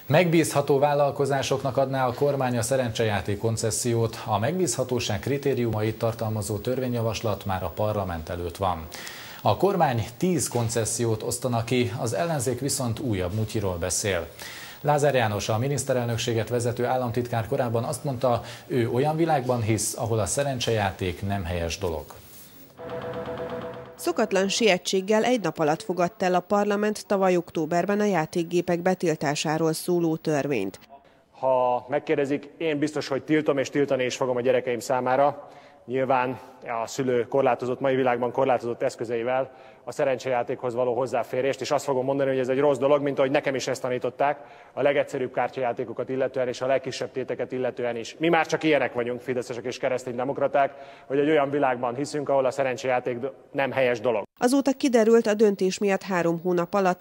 Megbízható vállalkozásoknak adná a kormány a szerencsejáték koncesziót, a megbízhatóság kritériumait tartalmazó törvényjavaslat már a parlament előtt van. A kormány 10 koncesziót osztana ki, az ellenzék viszont újabb mutyiról beszél. Lázár János, a miniszterelnökséget vezető államtitkár korábban azt mondta, ő olyan világban hisz, ahol a szerencsejáték nem helyes dolog. Szokatlan sietséggel egy nap alatt fogadta el a parlament tavaly októberben a játékgépek betiltásáról szóló törvényt. Ha megkérdezik, én biztos, hogy tiltom és tiltani is fogom a gyerekeim számára. Nyilván a szülő mai világban korlátozott eszközeivel a szerencsejátékhoz való hozzáférést, és azt fogom mondani, hogy ez egy rossz dolog, mint ahogy nekem is ezt tanították, a legegyszerűbb kártyajátékokat illetően és a legkisebb téteket illetően is. Mi már csak ilyenek vagyunk, fideszesek és kereszténydemokraták, hogy egy olyan világban hiszünk, ahol a szerencsejáték nem helyes dolog. Azóta kiderült, a döntés miatt 3 hónap alatt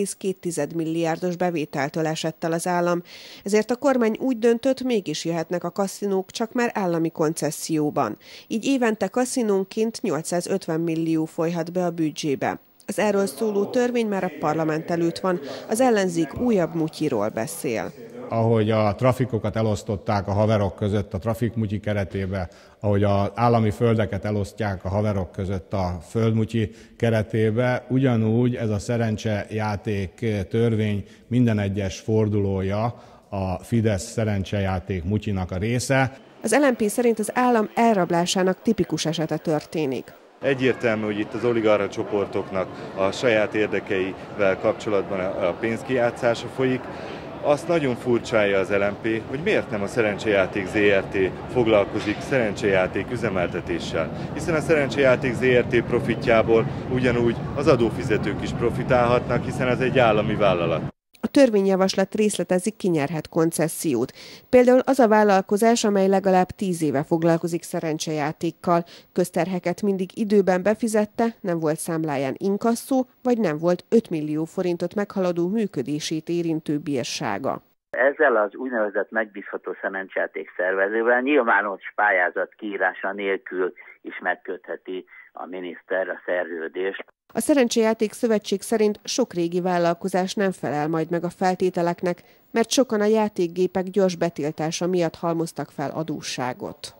3,2 milliárdos bevételtől esett el az állam. Ezért a kormány úgy döntött, mégis jöhetnek a kaszinók, csak már állami koncesszióban. Így évente kaszinónként 850 millió folyhat be a büdzsébe. Az erről szóló törvény már a parlament előtt van, az ellenzék újabb mutyiról beszél. Ahogy a trafikokat elosztották a haverok között a trafikmutyi keretébe, ahogy az állami földeket elosztják a haverok között a földmutyi keretébe, ugyanúgy ez a szerencsejáték törvény minden egyes fordulója a Fidesz szerencsejáték mutyinak a része. Az LMP szerint az állam elrablásának tipikus esete történik. Egyértelmű, hogy itt az oligarcha csoportoknak a saját érdekeivel kapcsolatban a pénzkijátszása folyik. Azt nagyon furcsálja az LMP, hogy miért nem a Szerencsejáték ZRT foglalkozik szerencsejáték üzemeltetéssel. Hiszen a Szerencsejáték ZRT profitjából ugyanúgy az adófizetők is profitálhatnak, hiszen ez egy állami vállalat. A törvényjavaslat részletezik, ki nyerhet koncessziót. Például az a vállalkozás, amely legalább 10 éve foglalkozik szerencsejátékkal, közterheket mindig időben befizette, nem volt számláján inkasszó, vagy nem volt 5 millió forintot meghaladó működését érintő bírsága. Ezzel az úgynevezett megbízható szerencsejáték szervezővel nyilvános pályázat kiírása nélkül is megkötheti a miniszter a szerződést. A Szerencsejáték Szövetség szerint sok régi vállalkozás nem felel majd meg a feltételeknek, mert sokan a játékgépek gyors betiltása miatt halmoztak fel adósságot.